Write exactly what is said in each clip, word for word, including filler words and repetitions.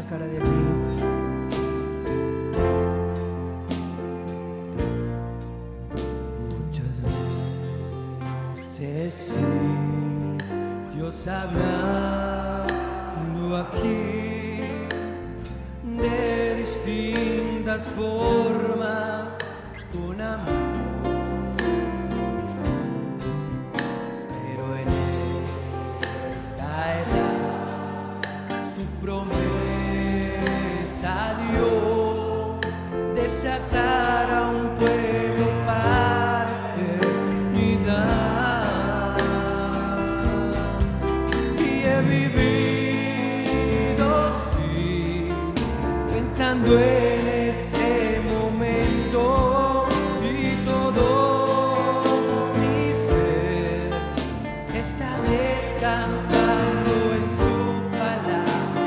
sácara de aquí. Muchas veces sí, Dios hablando aquí de distintas formas con amor. Promesa dio de sacar a un pueblo para eternidad, y he vivido sí pensando en ese momento, y todo mi ser está descansando en su palabra.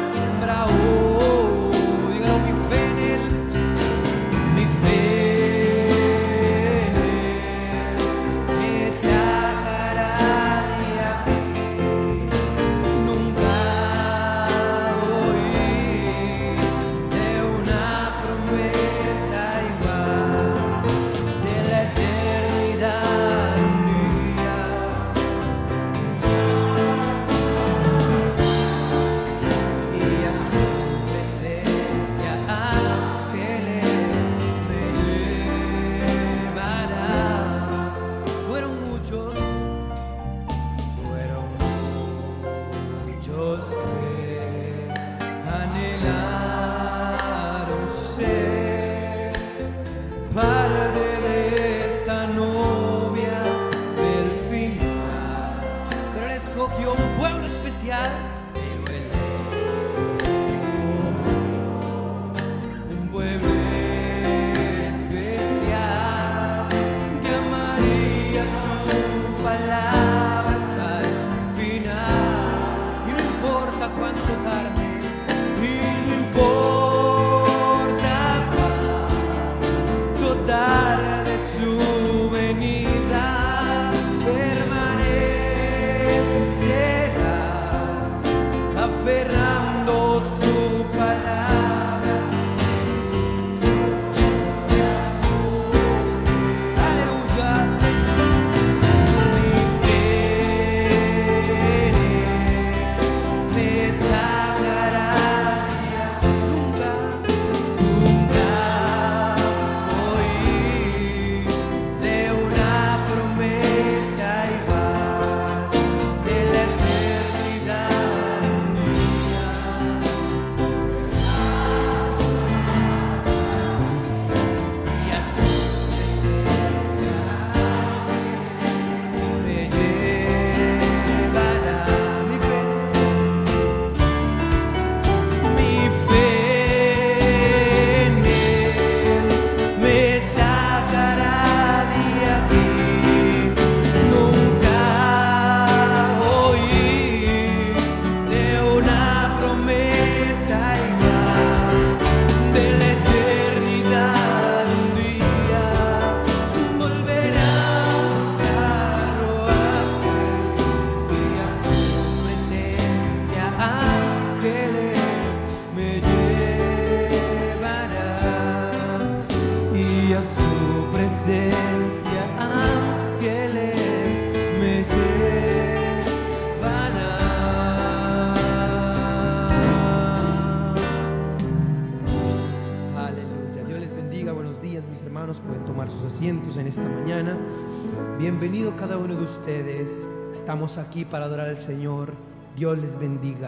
En esta mañana, bienvenido cada uno de ustedes. Estamos aquí para adorar al Señor. Dios les bendiga.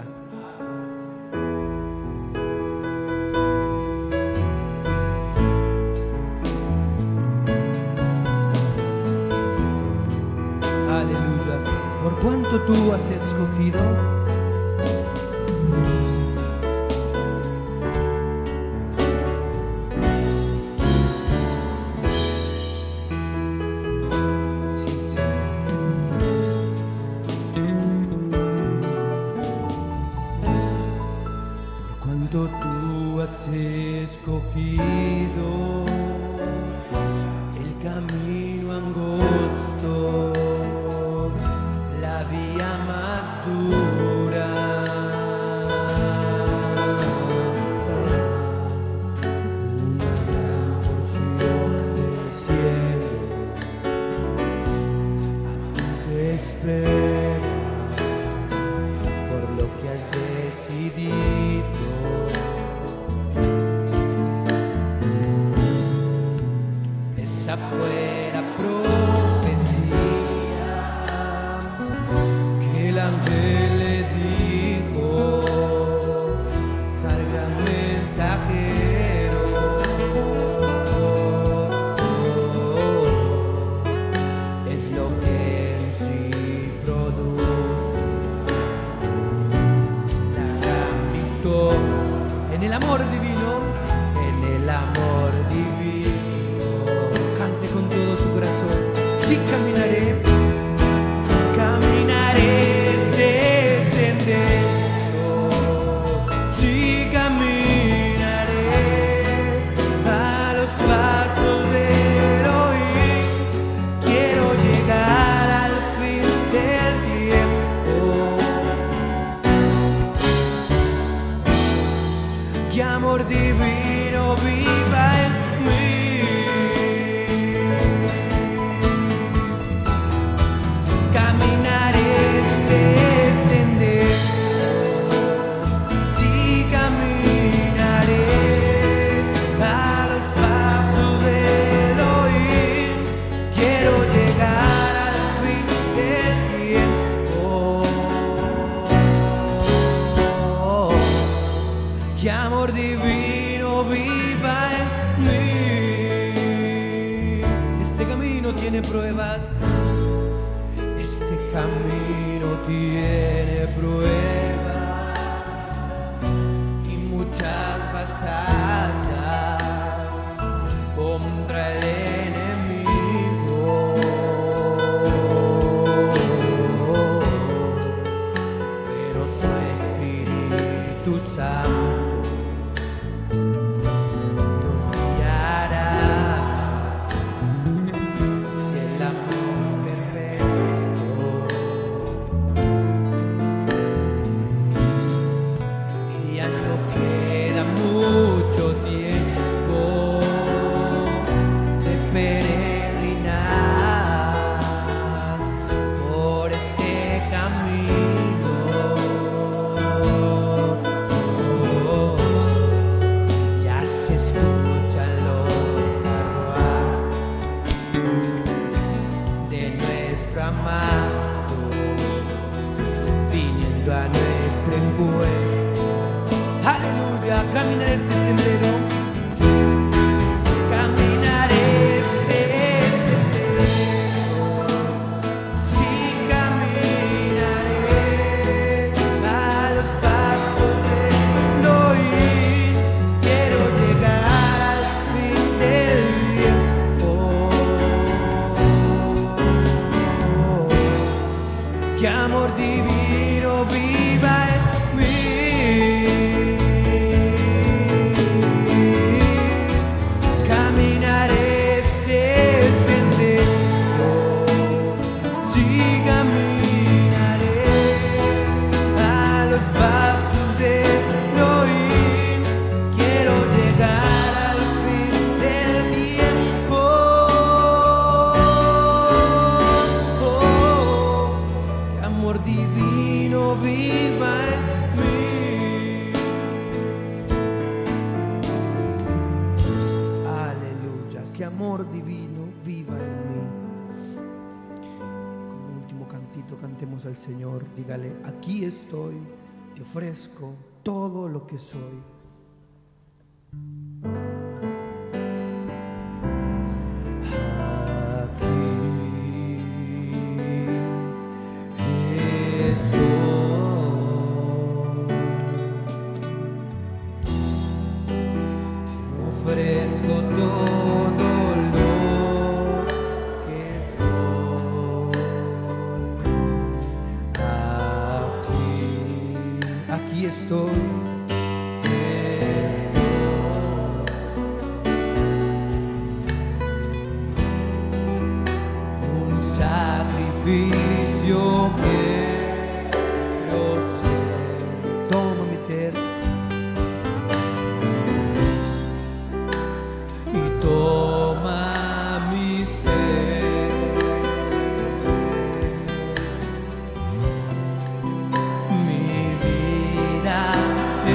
Aleluya. Por cuanto tú has escogido tú has escogido el camino angosto, la vía más dura. ángel le dijo al gran mensajero: es lo que en sí produce la gran victoria en el amor divino, en el amor divino. Cante con todo su corazón. Sí caminaré, caminaré este sendero, sí caminaré a los pasos del oír. Quiero llegar al fin del tiempo. Que amor divino viva en mí. Caminaré este sendero, sí caminaré a los pasos del oír. Quiero llegar al fin del tiempo. Que amor divino viva en mí. Este camino tiene pruebas. Este camino tiene pruebas y muchas batallas contra el enemigo, pero su Espíritu Santo nos guiará hacia el amor perfecto. Ya no queda mucho tiempo de peregrinar por este camino. Ya se escuchan los carruajes de nuestro amado viniendo a nuestro encuentro. Aleluya, caminaré este sendero, caminaré este sendero, sí caminaré a los pasos del oír. Quiero llegar al fin del tiempo. Que amor divino viva en mí. Caminaré este sendero, sí caminaré a los pasos del oír. Quiero llegar al fin del tiempo. Que amor divino viva en mí. Aleluya, que amor divino viva en mí. Como último cantito cantemos al Señor. Dígale: aquí estoy, te ofrezco todo lo que soy. Ofrezco todo lo que soy. Aquí, aquí estoy. Un sacrificio que yo sé. Toma mi ser. Toma mi ser, mi vida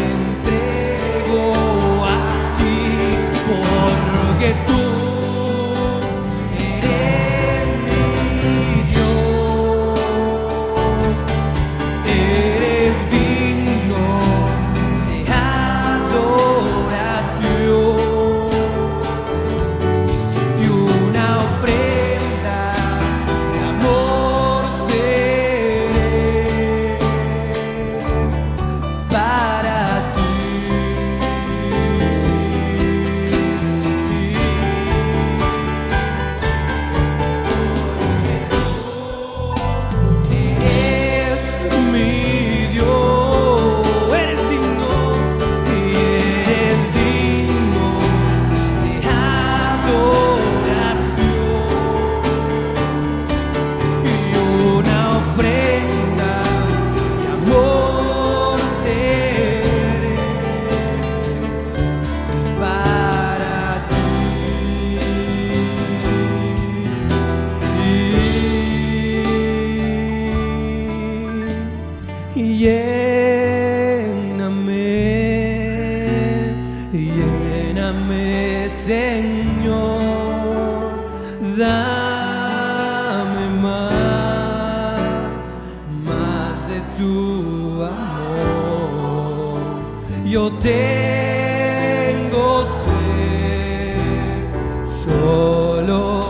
Lléname, lléname, Señor, dame más, más de tu amor. Yo tengo sed solo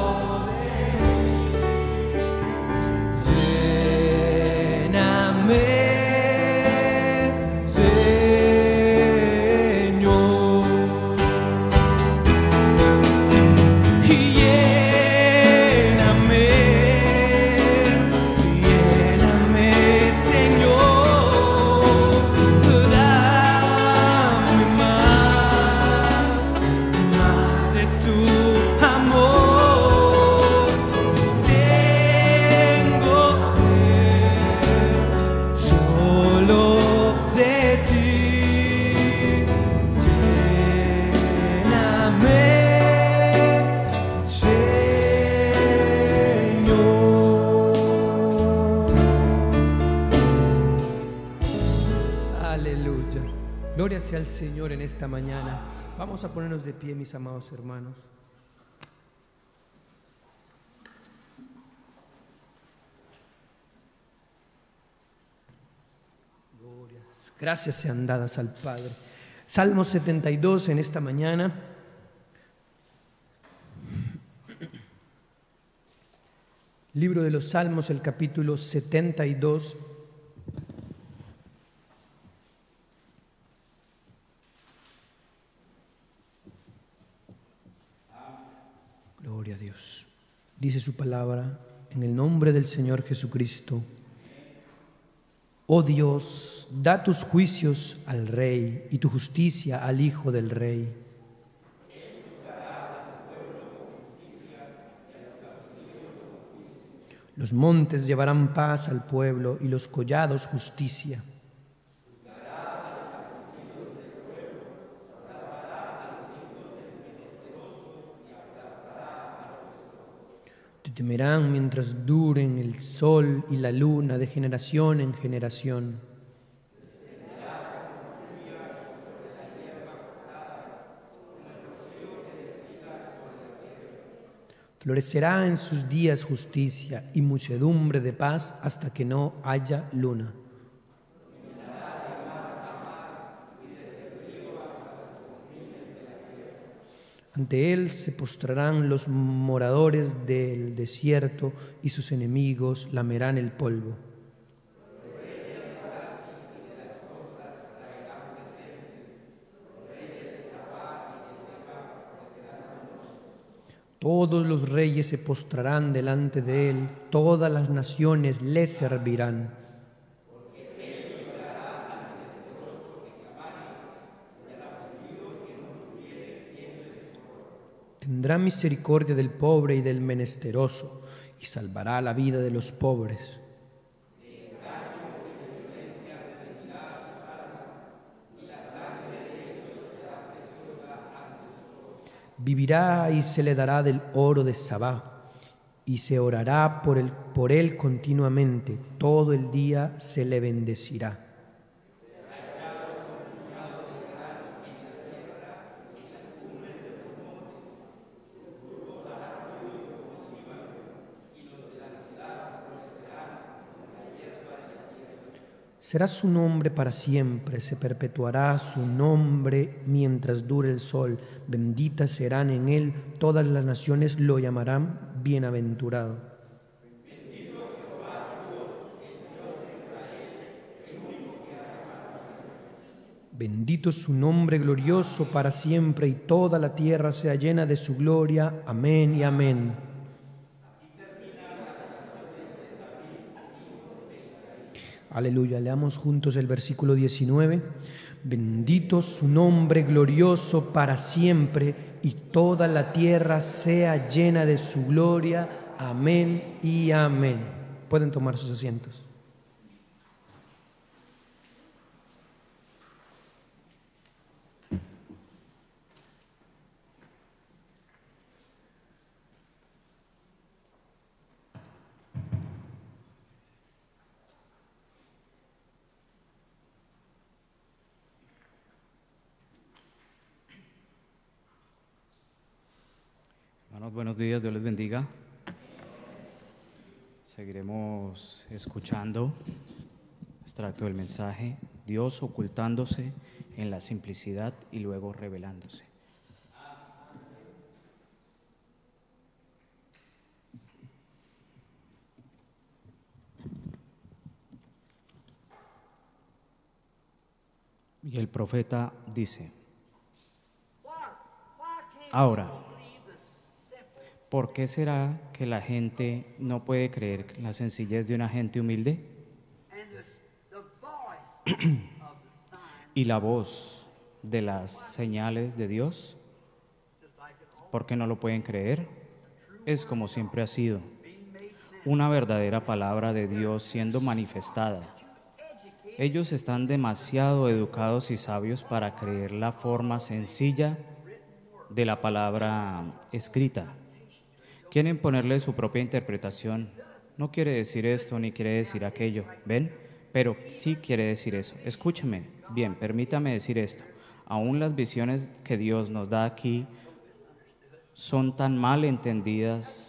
Gloria sea al Señor en esta mañana. Vamos a ponernos de pie, mis amados hermanos. Glorias, gracias sean dadas al Padre. Salmo setenta y dos en esta mañana. Libro de los Salmos, el capítulo setenta y dos. Gloria a Dios. Dice su palabra, en el nombre del Señor Jesucristo. Oh Dios, da tus juicios al Rey y tu justicia al Hijo del Rey. Los montes llevarán paz al pueblo y los collados justicia. Te temerán mientras duren el sol y la luna de generación en generación. Florecerá en sus días justicia y muchedumbre de paz hasta que no haya luna. Ante él se postrarán los moradores del desierto y sus enemigos lamerán el polvo. Todos los reyes se postrarán delante de él, todas las naciones le servirán. Tendrá misericordia del pobre y del menesteroso, y salvará la vida de los pobres. Vivirá y se le dará del oro de Sabá, y se orará por él, por él continuamente, todo el día se le bendecirá. Será su nombre para siempre, se perpetuará su nombre mientras dure el sol. Benditas serán en él todas las naciones, lo llamarán bienaventurado. Bendito su nombre glorioso para siempre, y toda la tierra sea llena de su gloria. Amén y amén. Aleluya. Leamos juntos el versículo diecinueve. Bendito su nombre glorioso para siempre, y toda la tierra sea llena de su gloria. Amén y amén. Pueden tomar sus asientos. Hermanos, buenos días, Dios les bendiga. Seguiremos escuchando extracto del mensaje, Dios ocultándose en la simplicidad y luego revelándose. Y el profeta dice: ahora, ¿por qué será que la gente no puede creer la sencillez de una gente humilde? Y la voz de las señales de Dios, ¿por qué no lo pueden creer? Es como siempre ha sido, una verdadera palabra de Dios siendo manifestada. Ellos están demasiado educados y sabios para creer la forma sencilla de la palabra escrita. Quieren ponerle su propia interpretación. No quiere decir esto ni quiere decir aquello, ¿ven? Pero sí quiere decir eso. Escúcheme bien, permítame decir esto. Aún las visiones que Dios nos da aquí son tan mal entendidas.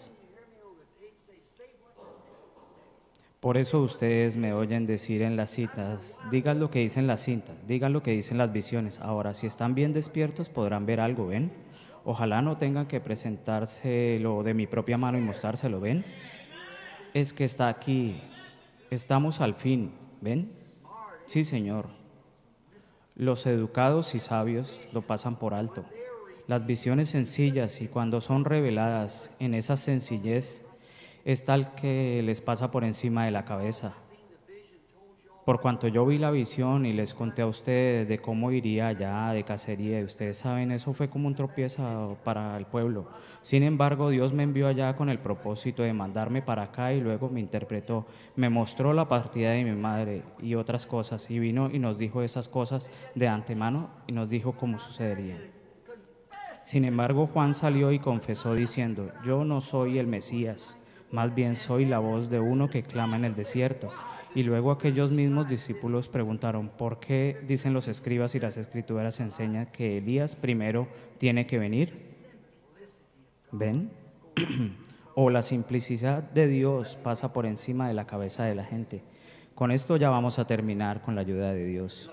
Por eso ustedes me oyen decir en las citas, digan lo que dicen las cintas, digan lo que dicen las visiones. Ahora, si están bien despiertos podrán ver algo, ¿ven? Ojalá no tengan que presentárselo de mi propia mano y mostrárselo, ¿ven? Es que está aquí, estamos al fin, ¿ven? Sí, Señor. Los educados y sabios lo pasan por alto. Las visiones sencillas, y cuando son reveladas en esa sencillez, es tal que les pasa por encima de la cabeza. Por cuanto yo vi la visión y les conté a ustedes de cómo iría allá de cacería, y ustedes saben, eso fue como un tropiezo para el pueblo. Sin embargo, Dios me envió allá con el propósito de mandarme para acá y luego me interpretó, me mostró la partida de mi madre y otras cosas, y vino y nos dijo esas cosas de antemano y nos dijo cómo sucederían. Sin embargo, Juan salió y confesó diciendo, yo no soy el Mesías, más bien soy la voz de uno que clama en el desierto. Y luego aquellos mismos discípulos preguntaron, ¿por qué dicen los escribas y las escrituras enseñan que Elías primero tiene que venir? ¿Ven? O la simplicidad de Dios pasa por encima de la cabeza de la gente. Con esto ya vamos a terminar con la ayuda de Dios.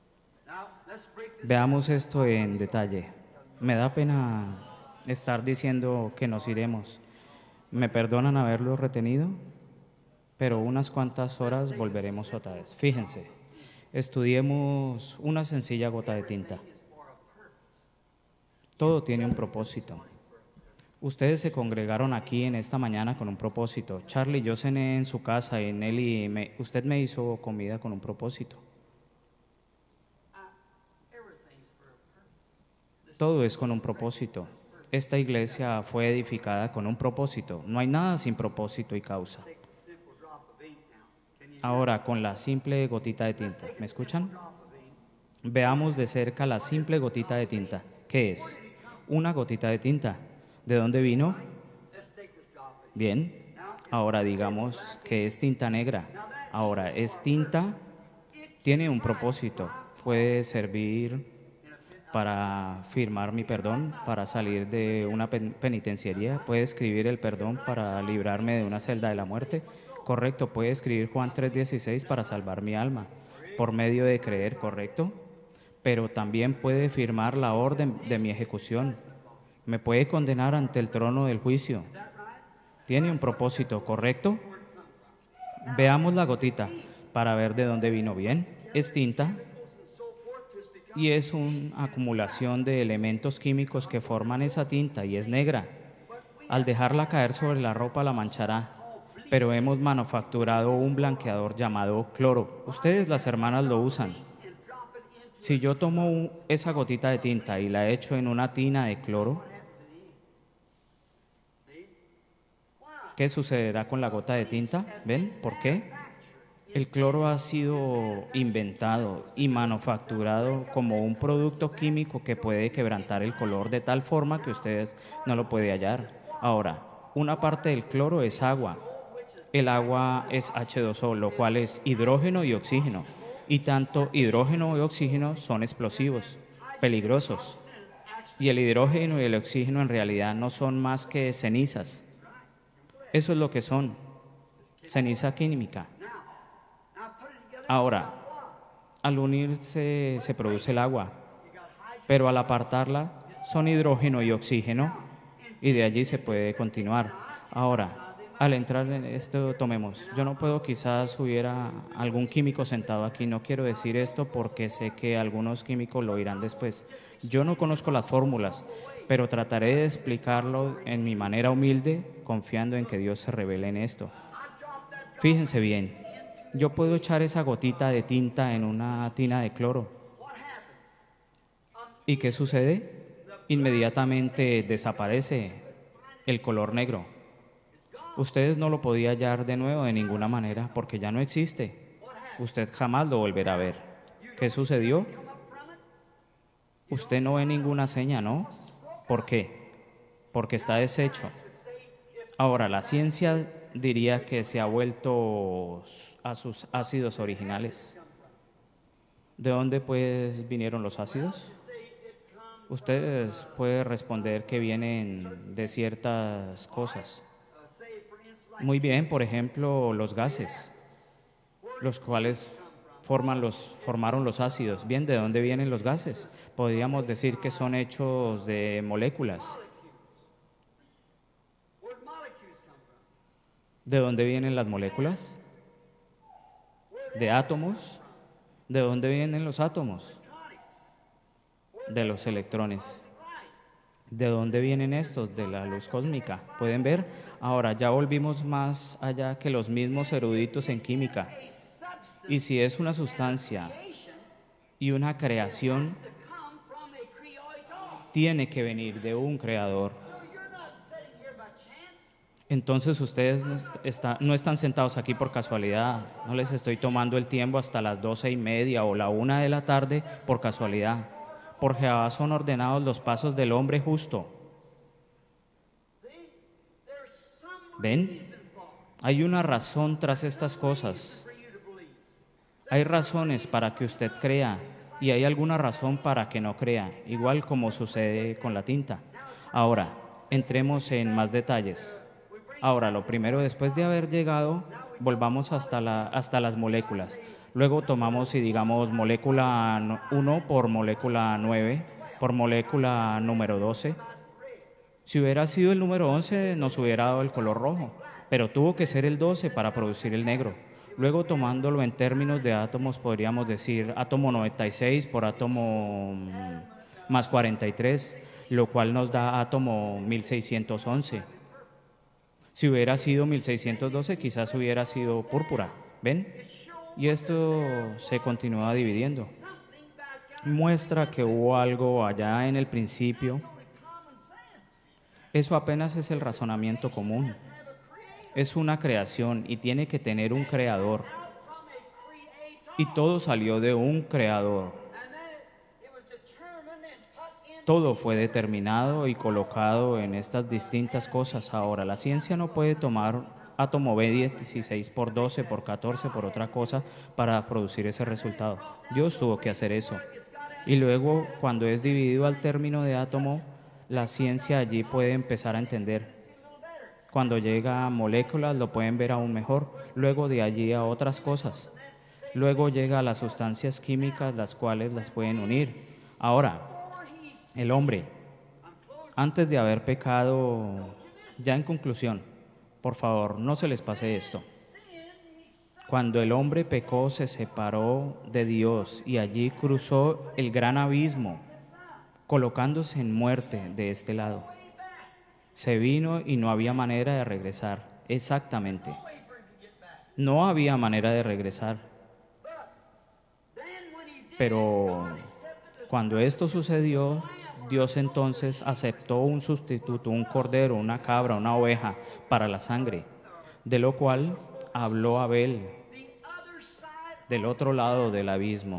Veamos esto en detalle. Me da pena estar diciendo que nos iremos. ¿Me perdonan haberlo retenido? Pero unas cuantas horas volveremos otra vez. Fíjense, estudiemos una sencilla gota de tinta. Todo tiene un propósito. Ustedes se congregaron aquí en esta mañana con un propósito. Charlie, yo cené en su casa y Nelly, me, usted me hizo comida con un propósito. Todo es con un propósito. Esta iglesia fue edificada con un propósito. No hay nada sin propósito y causa. Ahora, con la simple gotita de tinta. ¿Me escuchan? Veamos de cerca la simple gotita de tinta. ¿Qué es? Una gotita de tinta. ¿De dónde vino? Bien. Ahora digamos que es tinta negra. Ahora, es tinta, tiene un propósito. Puede servir para firmar mi perdón, para salir de una penitenciaría. Puede escribir el perdón para librarme de una celda de la muerte. Correcto, puede escribir Juan tres dieciséis para salvar mi alma, por medio de creer, correcto. Pero también puede firmar la orden de mi ejecución. Me puede condenar ante el trono del juicio. Tiene un propósito, correcto. Veamos la gotita para ver de dónde vino. Bien, es tinta. Y es una acumulación de elementos químicos que forman esa tinta y es negra. Al dejarla caer sobre la ropa la manchará, pero hemos manufacturado un blanqueador llamado cloro. Ustedes, las hermanas, lo usan. Si yo tomo un, esa gotita de tinta y la echo en una tina de cloro, ¿qué sucederá con la gota de tinta? ¿Ven? ¿Por qué? El cloro ha sido inventado y manufacturado como un producto químico que puede quebrantar el color de tal forma que ustedes no lo pueden hallar. Ahora, una parte del cloro es agua. El agua es hache dos o, lo cual es hidrógeno y oxígeno. Y tanto hidrógeno y oxígeno son explosivos, peligrosos. Y el hidrógeno y el oxígeno en realidad no son más que cenizas. Eso es lo que son, ceniza química. Ahora, al unirse se produce el agua, pero al apartarla son hidrógeno y oxígeno, y de allí se puede continuar. Ahora, al entrar en esto, tomemos, yo no puedo, quizás hubiera algún químico sentado aquí, no quiero decir esto porque sé que algunos químicos lo dirán después. Yo no conozco las fórmulas, pero trataré de explicarlo en mi manera humilde, confiando en que Dios se revele en esto. Fíjense bien, yo puedo echar esa gotita de tinta en una tina de cloro. ¿Y qué sucede? Inmediatamente desaparece el color negro. Ustedes no lo podía hallar de nuevo de ninguna manera porque ya no existe. Usted jamás lo volverá a ver. ¿Qué sucedió? Usted no ve ninguna seña, ¿no? ¿Por qué? Porque está deshecho. Ahora, la ciencia diría que se ha vuelto a sus ácidos originales. ¿De dónde pues vinieron los ácidos? Ustedes pueden responder que vienen de ciertas cosas. Muy bien, por ejemplo, los gases, los cuales forman los, formaron los ácidos. Bien, ¿de dónde vienen los gases? Podríamos decir que son hechos de moléculas. ¿De dónde vienen las moléculas? ¿De átomos? ¿De dónde vienen los átomos? De los electrones. ¿De dónde vienen estos? De la luz cósmica. ¿Pueden ver? Ahora ya volvimos más allá que los mismos eruditos en química. Y si es una sustancia y una creación, tiene que venir de un creador. Entonces ustedes no, está, no están sentados aquí por casualidad. No les estoy tomando el tiempo hasta las doce y media o la una de la tarde por casualidad. Por Jehová son ordenados los pasos del hombre justo. ¿Ven? Hay una razón tras estas cosas. Hay razones para que usted crea y hay alguna razón para que no crea, igual como sucede con la tinta. Ahora, entremos en más detalles. Ahora, lo primero, después de haber llegado, volvamos hasta, la, hasta las moléculas. Luego tomamos y digamos molécula uno por molécula nueve, por molécula número doce. Si hubiera sido el número once, nos hubiera dado el color rojo, pero tuvo que ser el doce para producir el negro. Luego, tomándolo en términos de átomos, podríamos decir átomo noventa y seis por átomo más cuarenta y tres, lo cual nos da átomo mil seiscientos once. Si hubiera sido mil seiscientos doce, quizás hubiera sido púrpura. ¿Ven? Y esto se continúa dividiendo. Muestra que hubo algo allá en el principio. Eso apenas es el razonamiento común. Es una creación y tiene que tener un creador. Y todo salió de un creador. Todo fue determinado y colocado en estas distintas cosas. Ahora, la ciencia no puede tomar átomo B dieciséis por doce, por catorce, por otra cosa para producir ese resultado. Dios tuvo que hacer eso. Y luego, cuando es dividido al término de átomo, la ciencia allí puede empezar a entender. Cuando llega a moléculas, lo pueden ver aún mejor. Luego de allí a otras cosas. Luego llega a las sustancias químicas, las cuales las pueden unir. Ahora, el hombre, antes de haber pecado, ya en conclusión, por favor, no se les pase esto. Cuando el hombre pecó, se separó de Dios y allí cruzó el gran abismo, colocándose en muerte de este lado. Se vino y no había manera de regresar, exactamente. No había manera de regresar. Pero cuando esto sucedió, Dios entonces aceptó un sustituto, un cordero, una cabra, una oveja para la sangre, de lo cual habló Abel, del otro lado del abismo.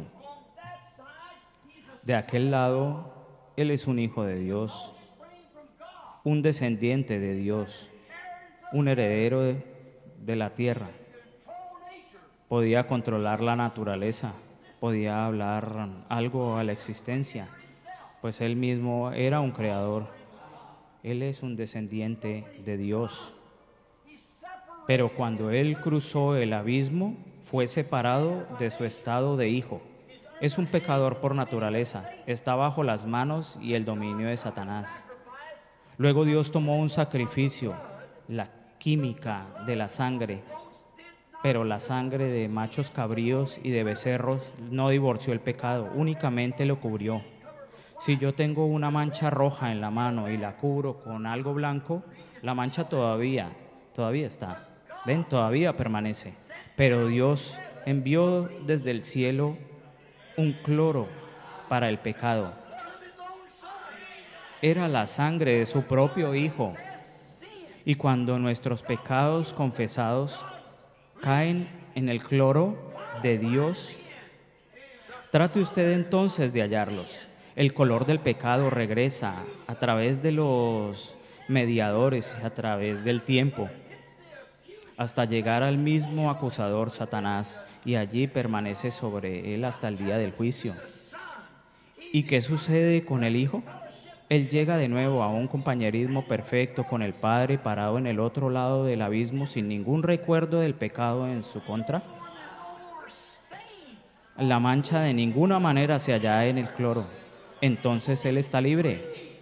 De aquel lado, él es un hijo de Dios, un descendiente de Dios, un heredero de, de la tierra. Podía controlar la naturaleza, podía hablar algo a la existencia, pues Él mismo era un creador. Él es un descendiente de Dios. Pero cuando Él cruzó el abismo, fue separado de su estado de hijo. Es un pecador por naturaleza, está bajo las manos y el dominio de Satanás. Luego Dios tomó un sacrificio, la química de la sangre, pero la sangre de machos cabríos y de becerros no divorció el pecado, únicamente lo cubrió. Si yo tengo una mancha roja en la mano y la cubro con algo blanco, la mancha todavía, todavía está, ven, todavía permanece. Pero Dios envió desde el cielo un cloro para el pecado. Era la sangre de su propio Hijo. Y cuando nuestros pecados confesados caen en el cloro de Dios, trate usted entonces de hallarlos. El color del pecado regresa a través de los mediadores, a través del tiempo, hasta llegar al mismo acusador, Satanás, y allí permanece sobre él hasta el día del juicio. ¿Y qué sucede con el Hijo? Él llega de nuevo a un compañerismo perfecto con el Padre, parado en el otro lado del abismo, sin ningún recuerdo del pecado en su contra. La mancha de ninguna manera se halla en el cloro. Entonces Él está libre.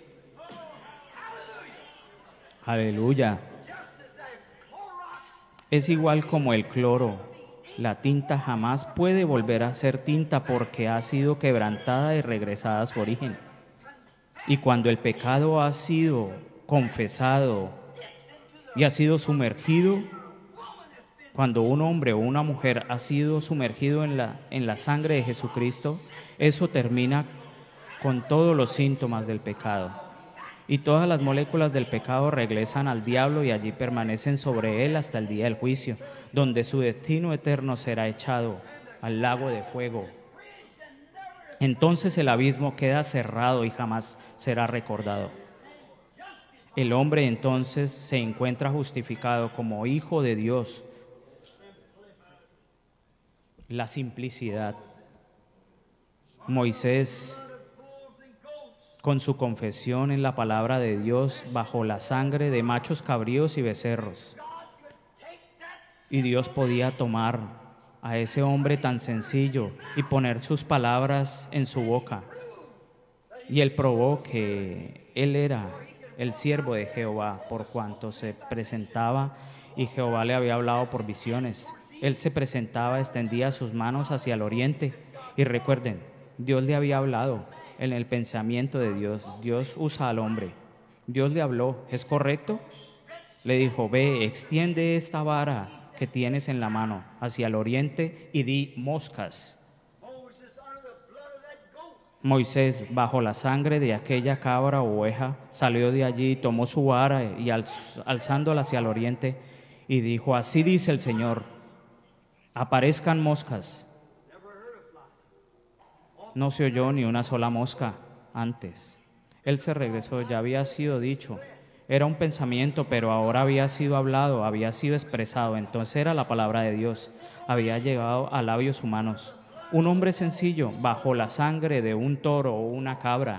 Aleluya. Es igual como el cloro. La tinta jamás puede volver a ser tinta porque ha sido quebrantada y regresada a su origen. Y cuando el pecado ha sido confesado y ha sido sumergido, cuando un hombre o una mujer ha sido sumergido en la, en la sangre de Jesucristo, eso termina con todos los síntomas del pecado. Y todas las moléculas del pecado regresan al diablo y allí permanecen sobre él hasta el día del juicio, donde su destino eterno será echado al lago de fuego. Entonces el abismo queda cerrado y jamás será recordado. El hombre entonces se encuentra justificado como hijo de Dios. La simplicidad. Moisés, con su confesión en la palabra de Dios, bajo la sangre de machos cabríos y becerros. Y Dios podía tomar a ese hombre tan sencillo y poner sus palabras en su boca. Y él probó que él era el siervo de Jehová, por cuanto se presentaba y Jehová le había hablado por visiones. Él se presentaba, extendía sus manos hacia el oriente. Y recuerden, Dios le había hablado en el pensamiento de Dios. Dios usa al hombre. Dios le habló, ¿es correcto? Le dijo, ve, extiende esta vara que tienes en la mano hacia el oriente y di moscas. Moisés, bajo la sangre de aquella cabra o oveja, salió de allí, tomó su vara y alz, alzándola hacia el oriente, y dijo, así dice el Señor, aparezcan moscas. No se oyó ni una sola mosca antes. Él se regresó, ya había sido dicho. Era un pensamiento, pero ahora había sido hablado, había sido expresado. Entonces era la palabra de Dios. Había llegado a labios humanos. Un hombre sencillo, bajo la sangre de un toro o una cabra.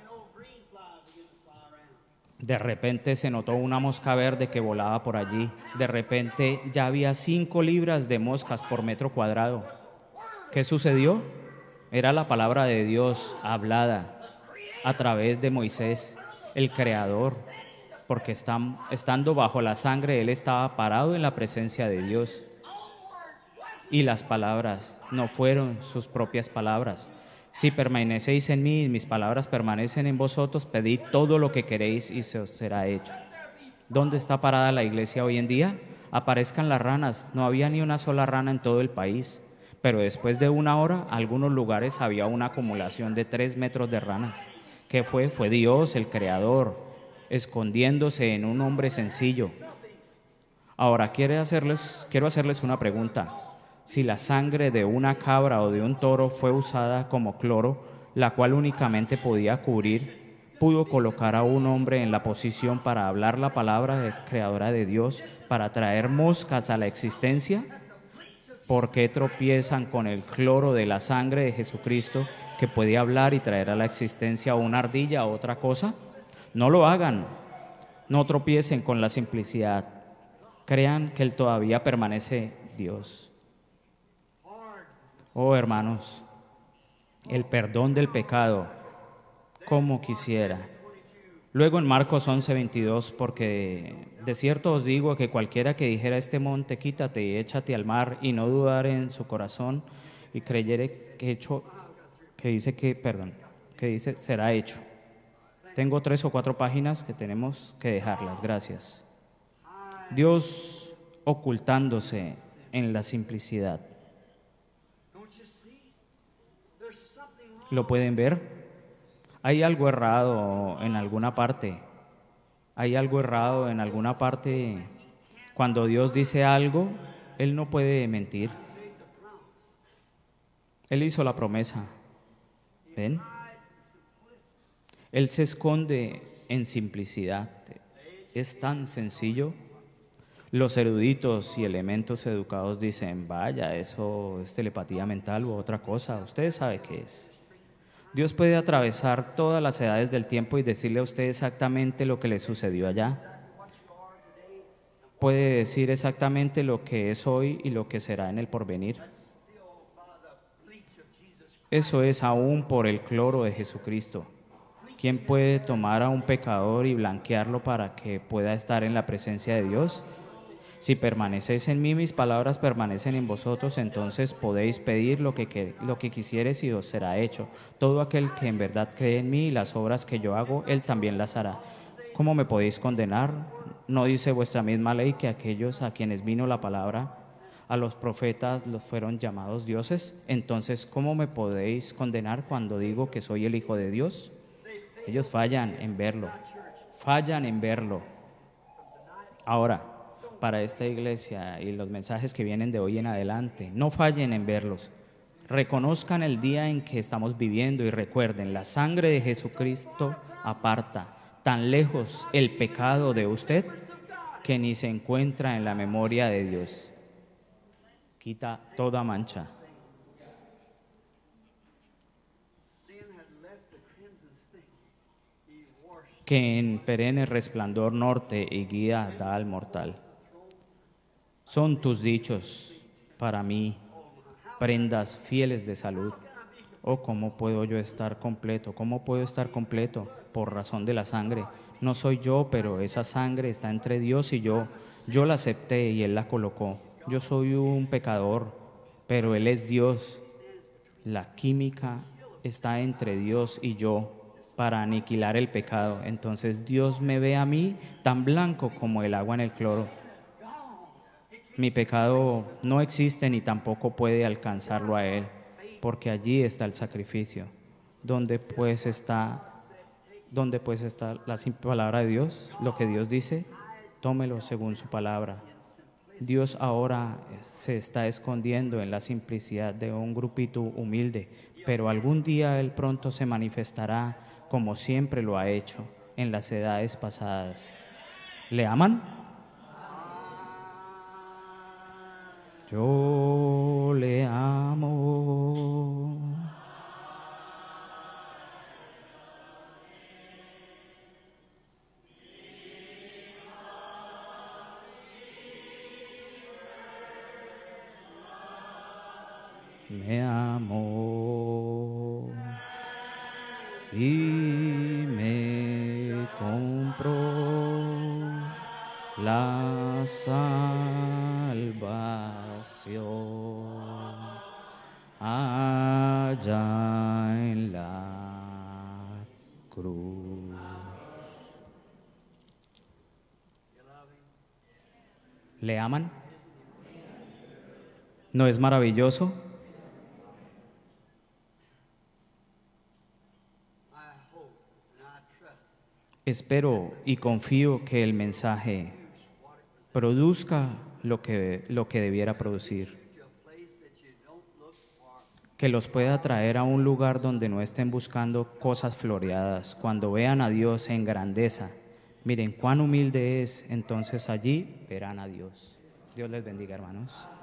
De repente se notó una mosca verde que volaba por allí. De repente ya había cinco libras de moscas por metro cuadrado. ¿Qué sucedió? Era la palabra de Dios hablada a través de Moisés, el creador, porque estando bajo la sangre, él estaba parado en la presencia de Dios. Y las palabras no fueron sus propias palabras. Si permanecéis en mí y mis palabras permanecen en vosotros, pedid todo lo que queréis y se os será hecho. ¿Dónde está parada la iglesia hoy en día? Aparezcan las ranas. No había ni una sola rana en todo el país. Pero después de una hora, en algunos lugares había una acumulación de tres metros de ranas. ¿Qué fue? Fue Dios, el Creador, escondiéndose en un hombre sencillo. Ahora, quiero hacerles, quiero hacerles una pregunta. Si la sangre de una cabra o de un toro fue usada como cloro, la cual únicamente podía cubrir, pudo colocar a un hombre en la posición para hablar la palabra de creadora de Dios, para traer moscas a la existencia. ¿Por qué tropiezan con el cloro de la sangre de Jesucristo, que puede hablar y traer a la existencia una ardilla o otra cosa? No lo hagan, no tropiecen con la simplicidad. Crean que Él todavía permanece Dios. Oh, hermanos, el perdón del pecado, como quisiera. Luego en Marcos once, veintidós, porque de cierto os digo que cualquiera que dijera a este monte, quítate y échate al mar, y no dudar en su corazón, y creyere que hecho, que dice que, perdón, que dice será hecho. Tengo tres o cuatro páginas que tenemos que dejarlas, gracias. Dios ocultándose en la simplicidad. ¿Lo pueden ver? Hay algo errado en alguna parte. Hay algo errado en alguna parte. Cuando Dios dice algo, Él no puede mentir. Él hizo la promesa. ¿Ven? Él se esconde en simplicidad. Es tan sencillo. Los eruditos y elementos educados dicen, vaya, eso es telepatía mental u otra cosa. Ustedes saben qué es. Dios puede atravesar todas las edades del tiempo y decirle a usted exactamente lo que le sucedió allá. Puede decir exactamente lo que es hoy y lo que será en el porvenir. Eso es aún por el cloro de Jesucristo. ¿Quién puede tomar a un pecador y blanquearlo para que pueda estar en la presencia de Dios? Si permanecéis en mí, mis palabras permanecen en vosotros, entonces podéis pedir lo que, que, lo que quisieres y os será hecho. Todo aquel que en verdad cree en mí y las obras que yo hago, él también las hará. ¿Cómo me podéis condenar? ¿No dice vuestra misma ley que aquellos a quienes vino la palabra, a los profetas los fueron llamados dioses? Entonces, ¿cómo me podéis condenar cuando digo que soy el Hijo de Dios? Ellos fallan en verlo, fallan en verlo. Ahora, para esta iglesia y los mensajes que vienen de hoy en adelante, no fallen en verlos. Reconozcan el día en que estamos viviendo y recuerden, la sangre de Jesucristo aparta tan lejos el pecado de usted que ni se encuentra en la memoria de Dios. Quita toda mancha. Que en perenne resplandor norte y guía da al mortal. Son tus dichos para mí, prendas fieles de salud. Oh, ¿cómo puedo yo estar completo? ¿Cómo puedo estar completo? Por razón de la sangre. No soy yo, pero esa sangre está entre Dios y yo. Yo la acepté y Él la colocó. Yo soy un pecador, pero Él es Dios. La química está entre Dios y yo para aniquilar el pecado. Entonces Dios me ve a mí tan blanco como el agua en el cloro. Mi pecado no existe ni tampoco puede alcanzarlo a Él, porque allí está el sacrificio. ¿Dónde pues está, dónde pues está la simple palabra de Dios? Lo que Dios dice, tómelo según su palabra. Dios ahora se está escondiendo en la simplicidad de un grupito humilde, pero algún día Él pronto se manifestará como siempre lo ha hecho en las edades pasadas. ¿Le aman? Yo le amo. Me amó y me compró la salvación allá en la cruz. ¿Le aman? ¿No es maravilloso? Espero y confío que el mensaje produzca lo que, lo que debiera producir, que los pueda traer a un lugar donde no estén buscando cosas floreadas. Cuando vean a Dios en grandeza, miren cuán humilde es, entonces allí verán a Dios. Dios les bendiga, hermanos.